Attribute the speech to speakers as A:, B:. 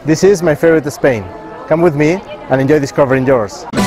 A: This is my favorite Spain. Come with me and enjoy discovering yours.